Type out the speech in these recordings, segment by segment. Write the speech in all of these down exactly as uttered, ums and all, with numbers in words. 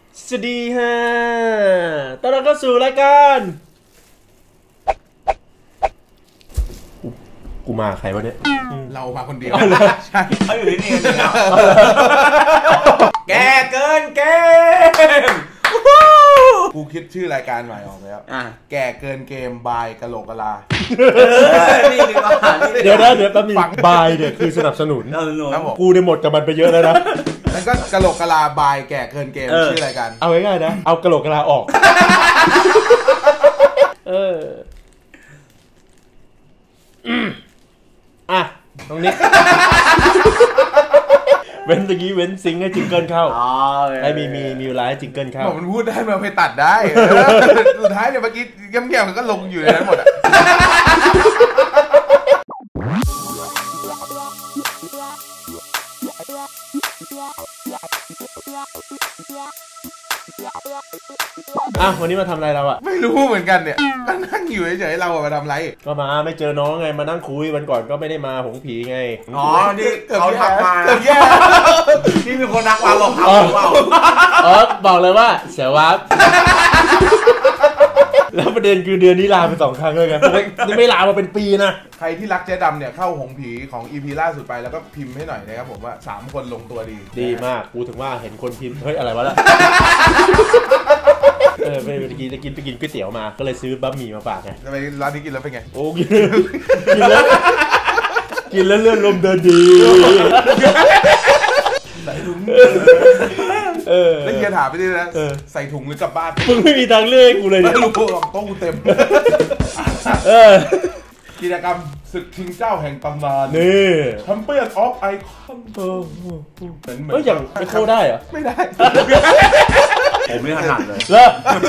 สวัสดีฮะต้อนรับเข้าสู่รายการกูมาใครวะเนี่ยเรามาคนเดียวใช่เขาอยู่ที่นี่กันแล้วแกเกินเกมกูคิดชื่อรายการใหม่ออกแล้วแกเกินเกมบายกะโหลกกะลาเดี๋ยวนะเดี๋ยวแป๊บนึงบายเนี่ยคือสนับสนุนกูเนี่ยหมดกับมันไปเยอะแล้วนะนั่นก็กะโหลกกะลาบายแกเกินเกมชื่อรายการเอาง่ายๆนะเอากะโหลกกะลาออกเอออ่ะตรงนี้เว้นตะกี้เว้นซิงให้จิงเกิลเข้าไอ้มีมีมีเวลาให้จิงเกิลเข้ามันพูดได้มันไปตัดได้สุดท้ายเนี่ยเมื่อกี้เงียบๆมันก็ลงอยู่ในนั้นหมดอ่ะอ่ะวันนี้มาทำอะไรเราอะไม่รู้เหมือนกันเนี่ยก็นั่งอยู่เฉยๆเราอะมาทำไรก็มาไม่เจอน้องไงมานั่งคุยวันก่อนก็ไม่ได้มาหงผีไงอ๋อนี่เขาทักมาที่มีคนทักมาบอกเขาอ๋อบอกเลยว่าเสียวับแล้วประเด็นคือเดือนนี้ลาไปสองครั้งเลยไงนี่ไม่ลามาเป็นปีนะใครที่รักเจ๊ดำเนี่ยเข้าหงผีของ อี พี ล่าสุดไปแล้วก็พิมพ์ให้หน่อยนะครับผมว่าสามคนลงตัวดีดีมากกูถึงว่าเห็นคนพิมพ์เฮ้ยอะไรวะล่ะเออไปไปกินไปกินไปกินก๋วยเตี๋ยวมาก็เลยซื้อบะหมี่มาฝากไงไปร้านนี้กินแล้วเป็นไงโอ้กินกินแล้วกินแล้วเลื่อนลมเดินดีใส่ถุงเออแล้วเฮียถามไปดินะใส่ถุงหรือกลับบ้านมึงไม่มีทางเลือกกูเลยไม่รู้หรอกต้องกูเต็มเออกิจกรรมศึกชิงเจ้าแห่งตำนานนี่แชมเปี้ยนออฟไอคอนเออเป็นเหมือนอย่างไอโคได้เหรอไม่ได้ผมไม่ถนัดเลยแล้ว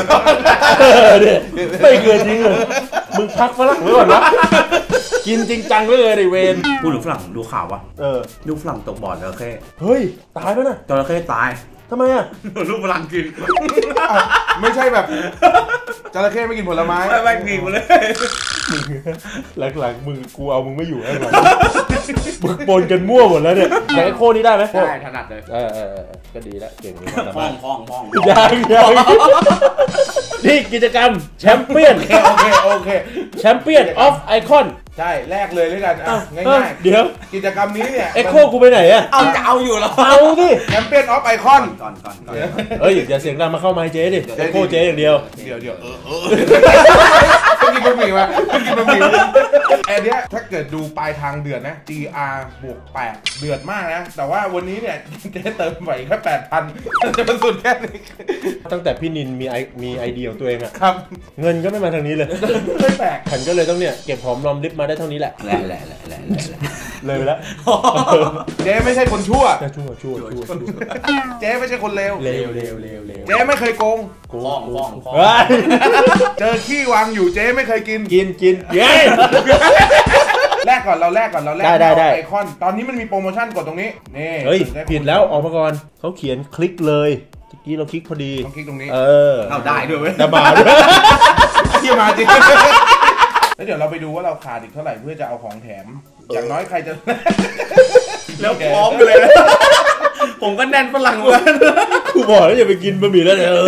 ไม่เกินจริงเลยมึงพักฝรั่งไว้ก่อนนะกินจริงจังเลยดิเวนพูดถึงฝรั่งดูข่าววะเออดูฝรั่งตกบ่อจระเข้เฮ้ยตายไหมน่ะจระเข้ตายทำไมอ่ะลูกฝรั่งกินไม่ใช่แบบจระเข้ไม่กินผลไม้ไม่ไม่กินหมดเลยหลังๆมึงกูเอามึงไม่อยู่แล้วหลังมึงปนกันมั่วหมดแล้วเนี่ยแต่ไอโคนี้ได้ไหมได้ถนัดเลยเออเออก็ดีแล้วเก่งเลยพ้องพ้องพ้องยังยังนี่กิจกรรมแชมเปี้ยนโอเคโอเคแชมเปี้ยนออฟไอคอนใช่แรกเลยด้วยกันง่ายๆเดี๋ยวกิจกรรมนี้เนี่ยเอ็กโคกูไปไหนอะเอาจะเอาอยู่แล้วเอาดิแชมเปี้ยนออฟไอคอนก่อนก่อนเฮ้ยอย่าเสียงดังมาเข้าไมค์เจ๊ดิเอ็กโคเจ๊อย่างเดียวเดี๋ยวเดี๋ยวเออเออกินบะหมี่มากินบะหมี่ไอเนี้ยถ้าเกิดดูปลายทางเดือนนะ จี อาร์ บวกแปดเดือดมากนะแต่ว่าวันนี้เนี่ยเจ๊เติมไหวแค่แปดพันจะเป็นสุดแค่นี้ตั้งแต่พี่นินมีไอมีไอเดียของตัวเองอะครับเงินก็ไม่มาทางนี้เลยไม่แปลกฉันก็เลยต้องเนี่ยเก็บหอมรอมริบมาได้เท่านี้แหละแหละแหละแหละแหละเลยไปแล้วเจ๊ไม่ใช่คนชั่วชั่วชั่วชั่วเจ๊ไม่ใช่คนเลวเลวเลวเลวเลวเจ๊ไม่เคยโกงโกงโกงเจอขี้วางอยู่เจ๊ไม่เคยกินกินกินเย้แรกก่อนเราแรกก่อนเราแรกได้ได้ไอคอนตอนนี้มันมีโปรโมชั่นกดตรงนี้นี่เฮ้ยผิดแล้วออกมาก่อนเขาเขียนคลิกเลยเมื่อกี้เราคลิกพอดีต้องคลิกตรงนี้เออเอาได้ด้วยเว้ยจะมาด้วยที่มาจริงแล้วเดี๋ยวเราไปดูว่าเราขาดอีกเท่าไหร่เพื่อจะเอาของแถมอย่างน้อยใครจะแล้วพร้อมเลยผมก็แน่นฝรั่งเหมือนกูบอกแล้วอย่าไปกินบะหมี่แล้วเนี่ย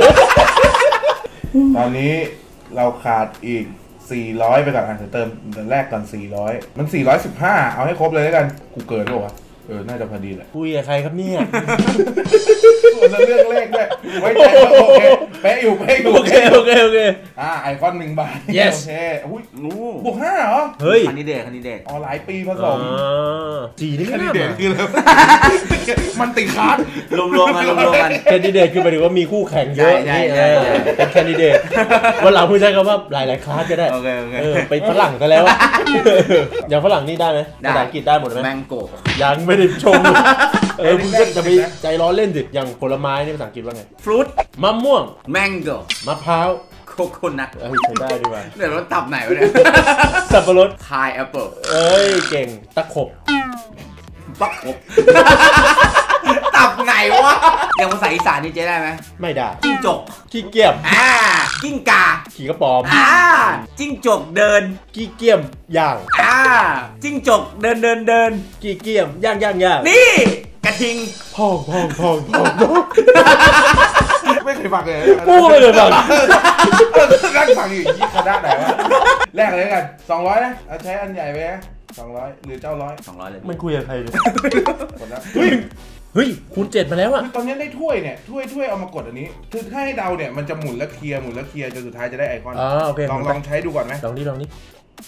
ตอนนี้เราขาดอีกสี่ร้อยไปก่อนอ่ะเติมเดือนแรกก่อนสี่ร้อยมันสี่ร้อยสิบห้าเอาให้ครบเลยแล้วกันกูเกินหรอวะเออน่าจะพอดีแหละคุยกับใครครับเนี่ยส่วนเรื่องเลขด้วยไว้ใจโอเคเป๊ะอยู่เป๊ะอยู่โอเคโอเคโอเคอ่าไอคอนหนึ่งบาท yes โอเคอุ้ยบวกห้าเหรอเฮ้ยคันดิเดตคันดิเดตอ๋อหลายปีผสมสี่นี่คันดิเดตคืออะไรมันติดคาร์ดรวมรวมกันรวมรวมกันแคนดิเดตคือหมายถึงว่ามีคู่แข่งเยอะนี่เป็นแคนดิเดตวันหลังพูดใช้คำว่าหลายหลายคลาสก็ได้โอเคโอเคไปฝรั่งกันแล้วอย่างฝรั่งนี่ได้ไหมภาษาอังกฤษได้หมดไหมแมงโก้ยังไม่ได้ชมเออมึงจะไปใจร้อนเล่นสิอย่างผลไม้นี่ภาษาอังกฤษว่าไง fruit มะม่วง mango มะพร้าวโคโคนัทเอ้ยใช้ได้ดีว่ะเดี๋ยวรถตับไหนวะเนี่ยสับปะรด Thai apple เอ้ยเก่งตะขบตะขบตับไหนวะอย่างภาษาอีสานนี่เจ๊ได้ไหมไม่ได้จิ้งจกขี้เกียจอ่ากิ้งกาขี่กระป๋อมอ่าจิ้งจกเดินขี้เกียจย่างอ่าจิ้งจกเดินเดินเดินขี้เกียจย่างย่างย่างนี่กระทิงพองพองพองพองฟังเลยกูก็ไม่เคยฟังนั่งฟังอยู่ยี่คณะไหนวะแลกเลยกันสองร้อยนะเอาใช้อันใหญ่ไปนะสองร้อยหรือเจ้าร้อยสองร้อยเลยมันคุยกับใครเนี่ยหมดแล้วเฮ้ยเฮ้ยคูณเจ็ดมาแล้วอะตอนนี้ได้ถ้วยเนี่ยถ้วยถ้วยเอามากดอันนี้คือถ้าให้เดาเนี่ยมันจะหมุนแล้วเคลียร์หมุนแล้วเคลียร์จนสุดท้ายจะได้ไอคอนอ๋อโอเคลองลองใช้ดูก่อนไหมลองนี่ลองนี่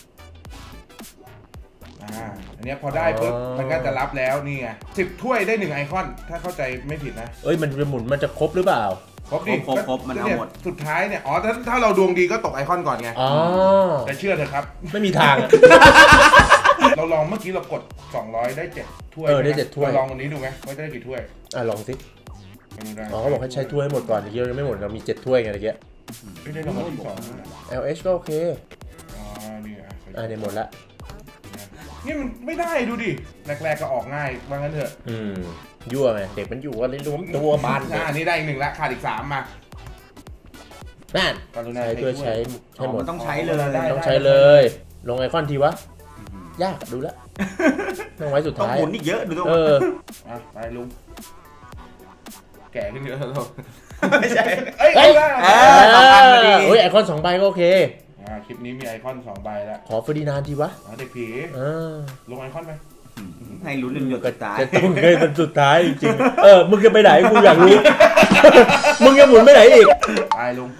อ่าอันนี้พอได้ปุ๊บมันก็จะรับแล้วนี่ไงสิบถ้วยได้หนึ่งไอคอนถ้าเข้าใจไม่ผิดนะเอ้ยมันจะหมุนมันจะครบหรือเปล่าครบดิครบครบมันเอาหมดสุดท้ายเนี่ยอ๋อถ้าถ้าเราดวงดีก็ตกไอคอนก่อนไงอ๋อแต่เชื่อเถอะครับไม่มีทางอะเราลองเมื่อกี้เรากดสองร้อยได้เจ็ดถ้วยเออได้เจ็ดถ้วยเราลองวันนี้ดูไหมว่าจะได้กี่ถ้วยอ่ะลองสิอ๋อเขาบอกให้ใช้ถ้วยให้หมดก่อนเมื่อกี้ยังไม่หมดเรามีเจ็ดถ้วยไงเมื่อกี้ไม่ได้รางวัลที่สองแอล เอช ก็โอเคอ๋อนี่อ่ะอ่ะเนี่ยหมดละนี่มันไม่ได้ดูดิแรกๆก็ออกง่ายว่างั้นเถอะอืมยั่วไงเด็กมันอยู่กันเลยรวมตัวบานอ่านี่ได้อีกหนึ่งละขาดอีกสามมานั่นกรุณาใช้ถ้วยใช้ใช้หมดต้องใช้เลยต้องใช้เลย ลงไอคอนทีวะยากดูละต้องไว้สุดต้องท้ายหมุนอีกเยอะดูต้องเอออ่ะไปลุงแก่ขึ้นเยอะแล้วไม่ใช่เอ้ยเฮ้ยเอาได้เออสองพันพอดีเฮ้ยไอคอนสองใบก็โอเคอ่าคลิปนี้มีไอคอนสองใบแล้วขอเฟอร์ดินานด์ทีวะอ๋อเด็กผีเออลงไอคอนไหมให้ลุ้นจนหยดก็ตายจะต้องเคยเป็นสุดท้ายจริงๆเออมึงจะไปไหนกูอยากรู้ มึงจะหมุนไปไหนอีกไปลุง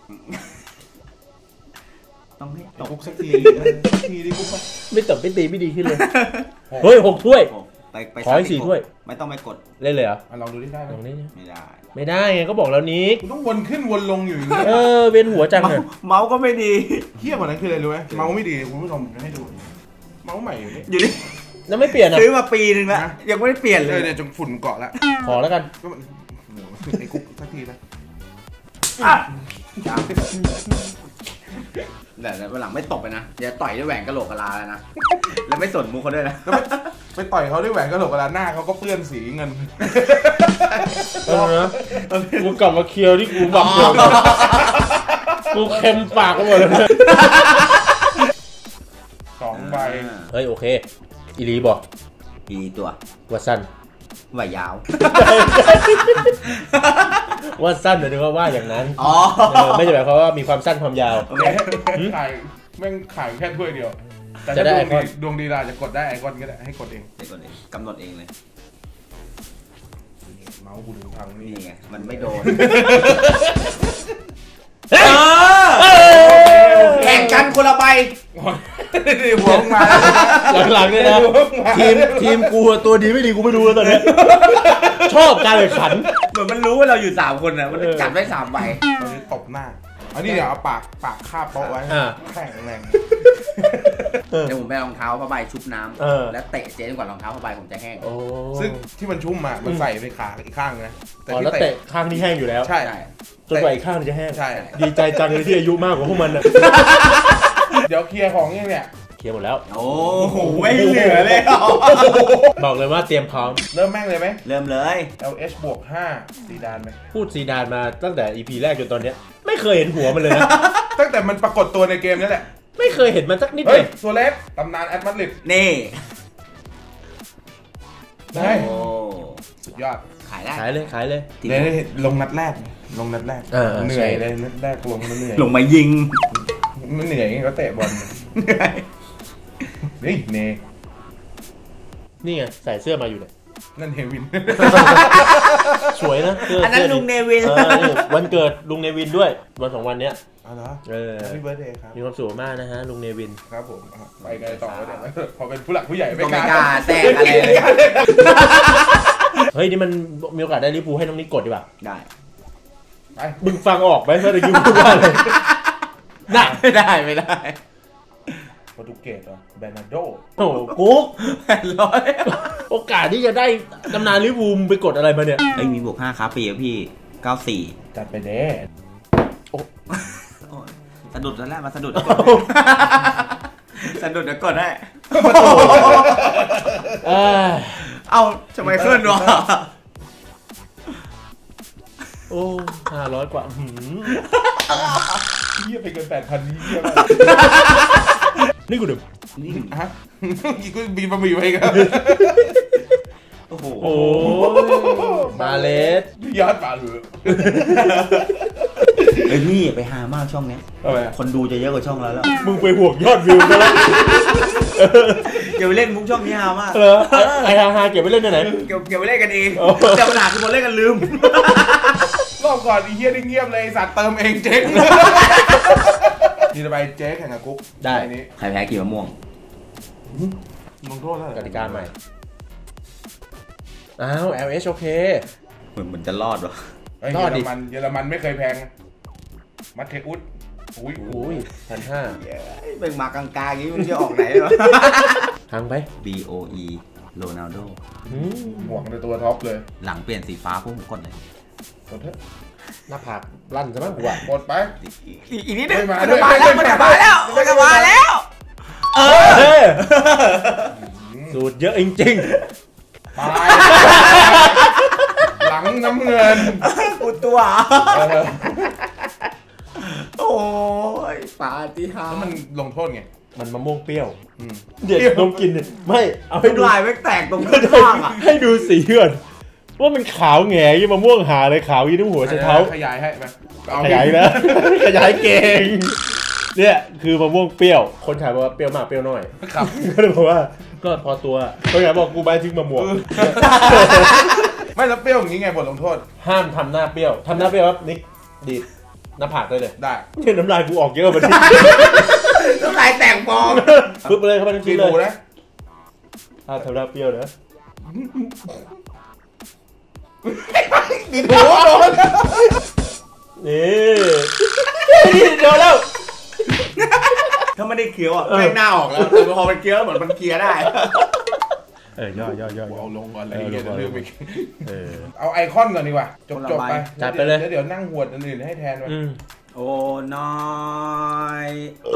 ต้องให้ตตกกคุกสักทีสักทีดิคุกไปไม่ตบไม่ตีไม่ดีขึ้นเลยเฮ้ยหกถ้วยไปไปขอให้สี่ถ้วยไม่ต้องไปกดเล่นเลยเหรออ่ะลองดูดิได้ไหมลองนี่ไม่ได้ไม่ได้ไงก็บอกแล้วนิกคุณต้องวนขึ้นวนลงอยู่อย่างนี้เออเวียนหัวจังเมาเลยส์เมาส์ก็ไม่ดีเทียบกว่านั้นคืออะไรรู้ไหมเมาส์ไม่ดีคุณผู้ชมจะให้ดูเมาส์ใหม่อยู่นี่อยู่นี่แล้วไม่เปลี่ยนอ่ะซื้อมาปีนึงแล้วยังไม่ได้เปลี่ยนเลเลย ยเนี่ยจนฝุ่นเกาะแล้วขอแล้วกันก็มันโอ้โหไอ้กุ๊กสักทีนะแต่วันหลังไม่ตบไปนะอย่าต่อยด้วยแหวนกะโหลกกะลาแล้วนะแล้วไม่สนมุกเขาด้วยนะแล้วไปต่อยเขาด้วยแหวนกระโหลกกระลาหน้าเขาก็เปื้อนสีเงินเออนะกูกลับมาเคลียร์ที่กูบักเดิมกูเค็มปากกันหมดเลยสองใบเฮ้ยโอเคอีลีบอกอีตัวว่าสั้นไหวยาวว่าสั้นหมายถึงว่าว่าอย่างนั้นอ๋อเออไม่ใช่หมายความว่ามีความสั้นความยาวโอเคขายแม่งขายแค่ถ้วยเดียว แต่จะถ้าได้ดวงไอคอดีนดวงดีเราจะกดได้ไอคอนก็ได้ให้กดเองเดี๋ยวก่อนเองกำหนดเองเลยเมาส์กูถึงพังนี่นี่ไงมันไม่โดนเฮ้ยแข่งกันคนละใบหัวมาหลังๆเนี่ยนะทีมทีมกูอะตัวดีไม่ดีกูไม่รู้แล้วตอนเนี้ยชอบการแข่งขันเหมือนมันรู้ว่าเราอยู่สามคนนะมันจัดไว้สามใบตอนนี้ตบหน้าอันนี้เดี๋ยวเอาปากปากคาบโต๊ะไว้อ่าแข็งแรงเดี๋ยวผมไปรองเท้าผ้าใบชุบน้เออำและเตะเจ๊จนกว่ารองเท้าผ้าใบผมจะแห้งโอ้ซึ่งที่มันชุ่มอ่ะมันใส่ไปขาอีกข้างนะอ๋อแล้วเตะข้างที่แห้งอยู่แล้วใช่ใช่จนกว่าอีกข้างจะแห้งใช่ดีใจจังเลยที่อายุมากกว่าพวกมันน่ะเดี๋ยวเคลียร์ของเนี่ยเนี่ยเคลียร์หมดแล้วโอ้โหไม่เหลือเลยบอกเลยว่าเตรียมพร้อมเริ่มแม่งเลยไหมเริ่มเลยแอล เอช บวกห้าซีดานไหมพูดซีดานมาตั้งแต่ อี พี แรกจนตอนเนี้ยไม่เคยเห็นหัวมันเลยนะตั้งแต่มันปรากฏตัวในเกมนี่แหละไม่เคยเห็นมันสักนิดเฮ้เลย ยตัวเล็กตำนานแอดมาดริดนี่ได้โอ้สุดยอดขายได้ขายเลยขายเลยจริงเดี๋ยวลงนัดแรก ลงนัดแรกเออเออเหนื่อยใช่เลยนัดแรกลงมันเหนื่อยลงมายิงมันเหนื่อยก็เตะบอลนี่เนนี่ไงใส่เสื้อมาอยู่เนี่ยนั่นเฮวินสวยนะเสื้ออันนั้นสื้ลุงเนวินเออนี่วันเกิดลุงเนวินด้วยวันสองวันเนี้ยอ๋อเหรอเออแฮปปี้เบิร์ดเดย์ครับมีความสุขมากนะฮะลุงเนวินครับผมอ่ะไปกันต่อเลยเนี่ยพอเป็นผู้หลักผู้ใหญ่ก็ไม่กล้าแทรกอะไรเลยเฮ้ยนี่มันมีโอกาสได้ลิเวอร์พูลให้น้องนิกกดดีกว่าได้ไปมึงฟังออกไหมเพื่อนยูพูดว่าอะไรน่ะไม่ได้ไม่ได้โปรตุเกสเหรอเบรนาโดโอ้โหกุ๊กแปดร้อยโอกาสที่จะได้ตำนานลิเวอร์พูลไปกดอะไรมาเนี่ยเอ้ยมีบวกห้าครับปีอะพี่เก้าสี่จัดไปเด้สะดุดแล้วแหละมาสะดุดสะดุดเดี๋ยวกดได้เออเอ้าทำไมเคลื่อนวะโอ้ห้าร้อยกว่าหืมเยี่ยไปเกินแปดพันนี่เยี่ยมากนี่กูดื่มฮะกี่กูบีบะหมี่ไปกันโอ้โหโอ้บาเลสนี่ยอดป่าหรือไอ้นี่ไปหามากช่องนี้คนดูจะเยอะกว่าช่องเราแล้วมึงไปห่วงยอดวิวกันแล้วอย่าไปเล่นมุกช่องนี้ฮามากเหรอไอ้ฮาฮาเก็บไปเล่นที่ไหนเก็บเก็บไปเล่นกันเองแต่ปัญหาคือคนเล่นกันลืมรอบก่อนไอ้เหี้ยได้เงียบเลยสัตว์เติมเองเจ๊งนี่จะไปเจ๊แข่งกับกุ๊กได้นี้ใครแพ้กี่มะม่วงลงโทษแล้วกติกาใหม่อ้าว แอล เอช โอเคเหมือนเหมือนจะรอดวะเยอรมันเยอรมันไม่เคยแพงมัตเทอุสอุ้ยอุ้ยพันห้าเป็นมากลางๆอย่างนี้มันจะออกไหนวะทางไปบี โอ อี โรนัลโดหวงในตัวท็อปเลยหลังเปลี่ยนสีฟ้าพุ่งกดเลยกดเถอะหน้าผากลั่นใช่ไหมหัวกดไปอีกนิดนึงมันจะมาแล้วมันจะมาแล้วมันจะมาแล้วเออสูตรเยอะจริงๆตายหลังน้ำเงินอุดตัวโอ้ยปาฏิหาริย์มันลงโทษไงมันมะม่วงเปรี้ยวเดี๋ยวลองกินไม่เอาให้ดูลายไม่แตกตรงข้างอ่ะให้ดูสีก่อนว่ามันขาวแง่ยี่มะม่วงหาเลยขาวยี่นิ้วหัวใช้เท้าขยายให้ไหมขยายนะขยายเก่งเนี่ยคือมะม่วงเปรี้ยวคนขายบอกว่าเปรี้ยวมากเปรี้ยวน้อยครับก็เลยบอกว่าก็พอตัวคนขายบอกกูใบทิ้งมะม่วงไม่แล้วเปรี้ยวอย่างนี้ไงบทลงโทษห้ามทำหน้าเปรี้ยวทำหน้าเปรี้ยวครับนิกดีดหน้าผากได้เลยได้เนี่ยน้ำลายกูออกเยอะมันน้ำลายแตกฟองปึ๊บเลยครับมันกินเลยนะถ้าทำหน้าเปรี้ยวนะกินหูโดนนี่โดนแล้วถ้าไม่ได้เคี้ยวอ่ะแม่งหน้าออกแล้วแต่พอมันเคี้ยวเหมือนมันเคลียร์ได้เออย่อย่อย่อเอาลงก่อนอะไรเงี้ยเรื่องไปเอาไอคอนก่อนดีกว่าจบจบไปจัดไปเลยเดี๋ยวนั่งหวดอันอื่นให้แทนไปโอ้น้อย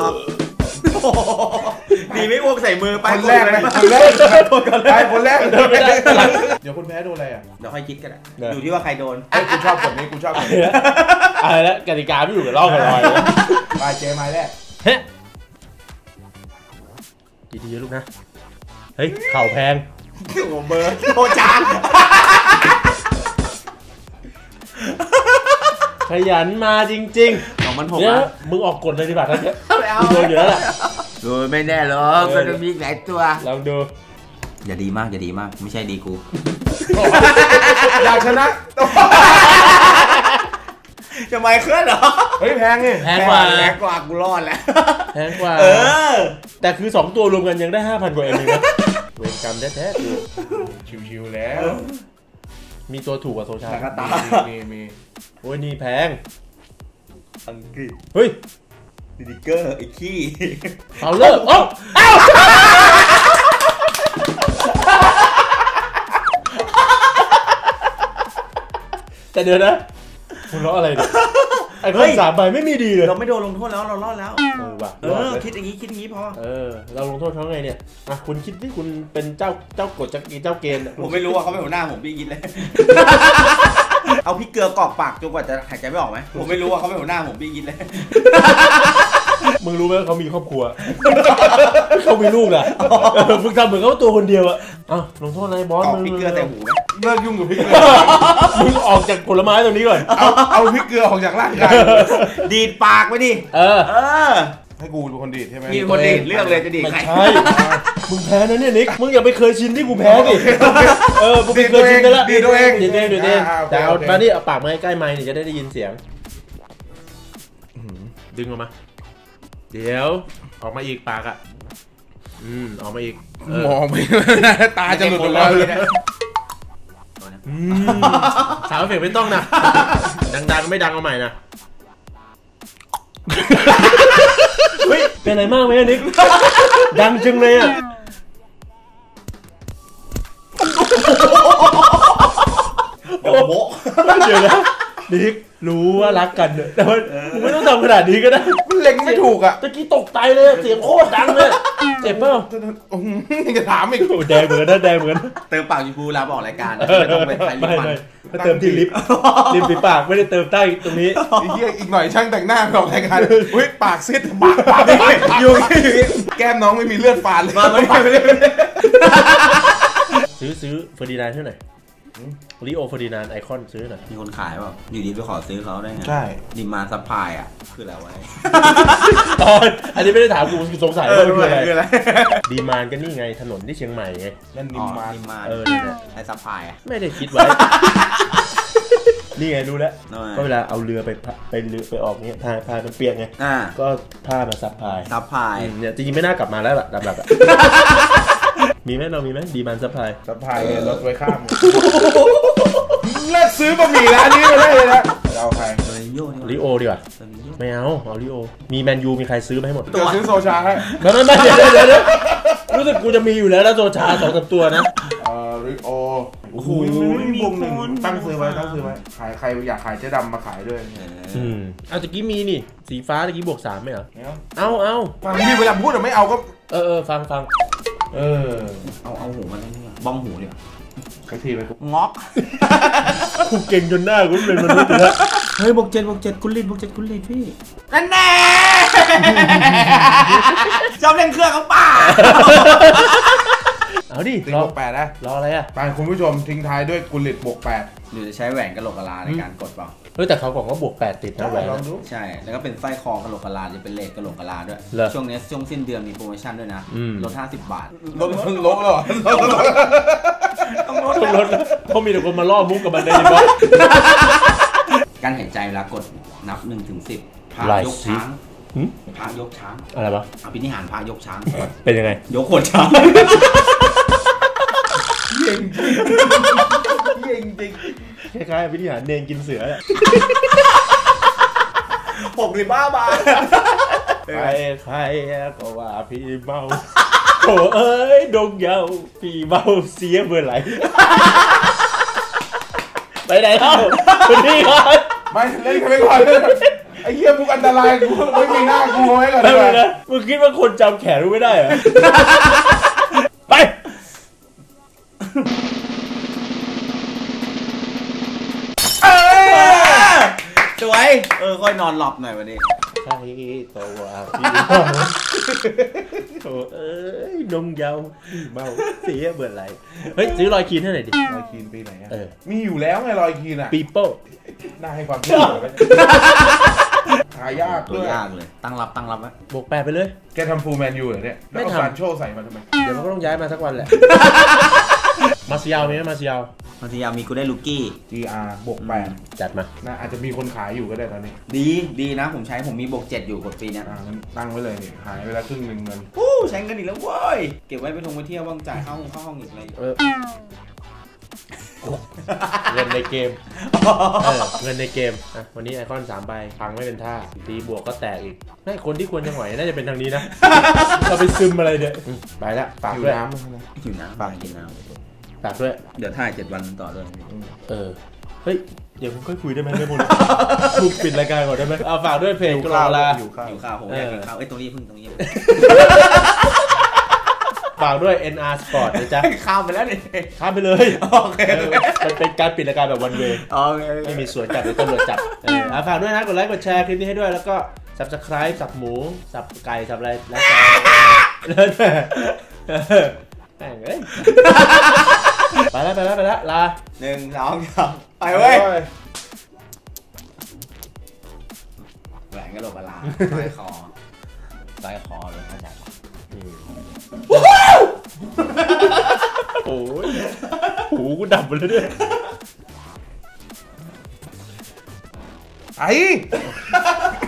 ดีไม่อ้วกใส่มือไปคนแรกเลยคนแรกไปคนแรกเดี๋ยวคนแพ้โดนอะไรอ่ะเดี๋ยวค่อยคิดกันอยู่ที่ว่าใครโดนกูชอบแบบนี้กูชอบแบบนี้อะไรแล้วกติกาไม่อยู่กับล่องกันลอยไปเจไม้แรกเฮ้ยดีๆลูกนะเฮ้ยเข่าแพงโอ้เบอร์โอจานขยันมาจริงๆของมันหกนะมึงออกกฎเลยดีกว่าท่านเนี่ยกูโดนอยู่แล้วแหละดูไม่แน่หรอกมันจะมีหลายตัวลองดูอย่าดีมากอย่าดีมากไม่ใช่ดีกูอยากชนะจะไม่เคลื่อนเหรอเฮ้ยแพงนี่แพงกว่าแพงกว่ากูรอดแล้วแพงกว่าเออแต่คือสองตัวรวมกันยังได้ห้าพันกว่าเองเลยนะเวรกรรมแท้ๆดูชิวๆแล้วมีตัวถูกกว่าโซชามีมีโอ้ยนี่แพงอังกฤษเฮ้ยดิเกอร์ไอ้ขี้เอาเลิกโอ้เอ้าแต่เดี๋ยวนะคุณล้ออะไรเนี่ยไอ้คนสามใบไม่มีดีเลยเราไม่โดนลงโทษแล้วเรารอดแล้วเออว่ะเออคิดอย่างนี้คิดอย่างนี้พอเออเราลงโทษเขาไงเนี่ยอ่ะคุณคิดที่คุณเป็นเจ้าเจ้ากฎเจ้าเกณฑ์ผมไม่รู้ว่าเขาเป็นหัวหน้าผมพี่กินเลยเอาพริกเกลือกรอกปากจนกว่าจะหายใจไม่ออกไหมผมไม่รู้ว่าเขาเป็นหัวหน้าผมพี่กินเลยมึงรู้ไหมเขามีครอบครัวเขามีลูกอ่ะมึงทำเหมือนเขาตัวคนเดียวอ่ะอ้าวลงโทษนายบอสมึงพริกเกลือแต่หูไหมเลิกยุ่งกับพริกเกลือมึงออกจากผลไม้ตรงนี้ก่อนเอาเอาพริกเกลือออกจากร่างกายดีดปากไปดิเออเออให้กูเป็นคนดีดใช่ไหมมีคนดีดเลือกเลยจะดีดใครใช่มึงแพ้นะเนี่ยนิกมึงอย่าไปเคยชินที่กูแพ้ดิเออมึงเคยชินกันแล้วดีตัวเองดีตัวเองดีตัวเองแต่เอามาดิเอาปากมาใกล้ไมค์นี่จะได้ได้ยินเสียงดึงออกมาเดี๋ยวออกมาอีกปากอ่ะอืมออกมาอีกมองไม่ตาจะหลุดออกมาเลยสาวเอฟเฟกต์ไม่ต้องนะดังๆไม่ดังเอาใหม่นะเฮ้ยเป็นอะไรมากไหมนิกดังจังเลยอ่ะโอ้โหเดี๋ยวนะนิกรู้ว่ารักกันแต่ว่ามึงไม่ต้องทำขนาดนี้ก็ได้มันเล็งไม่ถูกอ่ะตะกี้ตกใจเลยเสียงโคตรดังเลยเจ็บเปล่าจะถามอีกแดงเหมือนนะแดงเหมือนเติมปากยูบูลาบอกรายการไม่ต้องไปใส่ลิปมันเติมที่ลิปลิปปีปากไม่ได้เติมใต้ตรงนี้อีกหน่อยช่างแต่งหน้าบอกรายการอุ้ยปากซิดปากปากอยู่แก้มน้องไม่มีเลือดฝาดเลยซื้อซื้อเฟอร์ดินานด์เท่าไหร่ลิโอเฟอร์ดินานด์ไอคอนซื้อหน่อยมีคนขายแบบอยู่ดีไปขอซื้อเขาได้ไงใช่ดิมาซัพพลายอ่ะคืออะไรวะตอนอันนี้ไม่ได้ถามกูสงสัยว่ามันคืออะไรคืออะไรดีมานก็นี่ไงถนนที่เชียงใหม่ไงนั่นนิอ๋มอมาดิมาเออเนี่ยนะไอซัพพลายอ่ะไม่ได้คิดไว้ นี่ไงรู้แล้วทำไมก็เวลาเอาเรือไปพะไปเรือไปออกเนี้ยพาพามันเปียกไงอ่าก็ผ้ามาซับพายซัพพลายอืมเนี่ยจริงๆไม่น่ากลับมาแล้วล่ะดับๆอะ มีไหมเรามีไหมดีมันซับพายสะพายรถไว้ข้ามเลิกซื้อบะหมี่ร้านนี้ไปได้เลยนะจะเอาใครโดริโย่นี่ลิโอดีกว่าโดริโย่ไม่เอาเอาลิโอมีแมนยูมีใครซื้อมาให้หมดเดี๋ยวซื้อโซชาให้ไม่ไม่ไม่เดี๋ยวเดี๋ยวเดี๋ยวเดี๋ยวรู้สึกกูจะมีอยู่แล้วนะโซชาสองสามตัวนะเอ่อริโอโอ้โหวงหนึ่งตั้งซื้อไว้ตั้งซื้อไว้ขายใครอยากขายเจ๊ดำมาขายด้วยอืมเอาตะกี้มีนี่สีฟ้าตะกี้บวกสามไหมเหรอเนี่ยเอาเอาฟังพี่เวลาพูดแต่ไม่เอาก็เออเออฟังฟังเออเอาเอาหูมาแล้วนี่บ้องหูเนี่ยสักทีไปกูงอกกูเก่งจนหน้ากูเป็นมนุษย์อยู่แล้วเฮ้ยบวกเจ็ดบวกเจ็ดกุลิตบวกเจ็ดกุลิตพี่นั่นแน่ ชอบเล่นเครื่องเขาป่าเอาดิตีรอบวกแปดนะรออะไรอ่ะไปคุณผู้ชมทิ้งท้ายด้วยกุลิตบวกแปดหรือจะใช้แหวนกะโหลกกะลาในการกดเปล่าเฮ้ยแต่เขาบอกว่าบวกแปดติดนะแหวนลองดูใช่ แล้วก็เป็นสร้อยคอกะโหลกกะลาจะเป็นเลทกะโหลกกะลาด้วยเหรอช่วงนี้ช่วงสิ้นเดือนมีโปรโมชั่นด้วยนะอืมลดห้าสิบบาทลดลดแล้วเหรอต้องลดต้องลดแล้วเขามีแต่คนมาล่อมุกกับมันได้ยินว่าการหายใจเวลากดนับหนึ่งถึงสิบพระไล่ยกสิช้างหึพระยกช้างอะไรวะอภินิหารพระยกช้างเป็นยังไงยกขวดช้างเก่งจริงเก่งจริงคล้ายๆวิธีหารเนงกินเสือแหละหกสิบห้าบาทใครใครก็ว่าพี่เมาโอ้เอ้ยดงเยาพี่เมาเสียเมื่อไหร่ ไปไหนเล่าคุณพี่ก่อนไม่เล่นกันไปก่อนไอ้เหี้ยมุกอันตรายกูไม่มีหน้ากูไว้ก่อนไม่เลเป็นยนะมึงคิดว่าคนจำแขนรู้ไม่ได้เหรอ ไปสวย เออ ค่อยนอนหลับหน่อยวันนี้ใครก็ว่าพี่เมาโอ้เอ้ยดงเยาพี่เมาเสียเมื่อไหร่เฮ้ยซื้อรอยคีนให้หน่อยดิรอยคีนปีไหนอะเออมีอยู่แล้วไงรอยคีนอะปีโป้น่าให้ความเชื่อไหมหายากตัด้ววยยากเลย ตั้งรับตั้งรับไว้บวกแปดไปเลยแกทำฟูลแมนยูเหรอเนี่ยไม่แล้วทำเอาซานโชใส่มาทำไมเดี๋ยวมันก็ต้องย้ายมาสักวันแหละ มาซิยาวมีไหมมาซิยาวบางทียามีกูได้ลูกี้จี อาร์ บวกแปดจัดมาน่าอาจจะมีคนขายอยู่ก็ได้ตอนนี้ดีดีนะผมใช้ผมมีบวกเจ็ดอยู่กดปีเนี้ยอ่างั้นตั้งไว้เลยนี่หายไปแล้วครึ่งหนึ่งเงินอู้ใช้เงินอีกแล้วเว้ย เก็บไว้ไปทงไปเที่ยวบ้างจ่ายเข้าห้องเข้าห้องอีกอะไรเออเงินในเกมเออเงินในเกมอ่ะวันนี้ไอคอนสามใบพังไม่เป็นท่าตีบวกก็แตกอีกน่าคนที่ควรจะหงอยน่าจะเป็นทางนี้นะ เราไปซึมอะไรเนี่ยอืมไปละฝากอยู่ด้วยน้ำมั้ยนะอยู่น้ำฝากกินน้ฝากด้วยำเดี๋ยวถ่ายเจ็ดวันต่อด้วยเออเฮ้ยเดี๋ยวผมค่อยคุยได้ไหมเรื่องพวกนี้กูปิดรายการก่อนได้ไหมเอาฝากด้วยเพจกลาลาอยู่ข้าวอยู่ข้าวผมอยากกินข้าวเอ้ยตรงนี้พึ่งตรงนี้ฝากด้วย เอ็น อาร์ Sport นะจ๊ะข้ามไปแล้วนี่ข้ามไปเลยโอเคเออมันเป็นการปิดรายการแบบวันเวโอเคไม่มีสวนจับหรือตำรวจจับเอออ่ะฝากด้วยนะกดไลค์กดแชร์คลิปนี้ให้ด้วยแล้วก็ Subscribe สับหมูสับไก่สับอะไรแล้วแต่แล้วแต่เออแม่งเอ้ยไปแล้วไปแล้วไปแล้วลาหนึ่งสองสามไปเว้ยแหวนกระโหลกกะลาสร้อยคอสร้อยคอเลยเข้าใจปะโอ้ยหูกูดับหมดเลยเนี่ยไอ้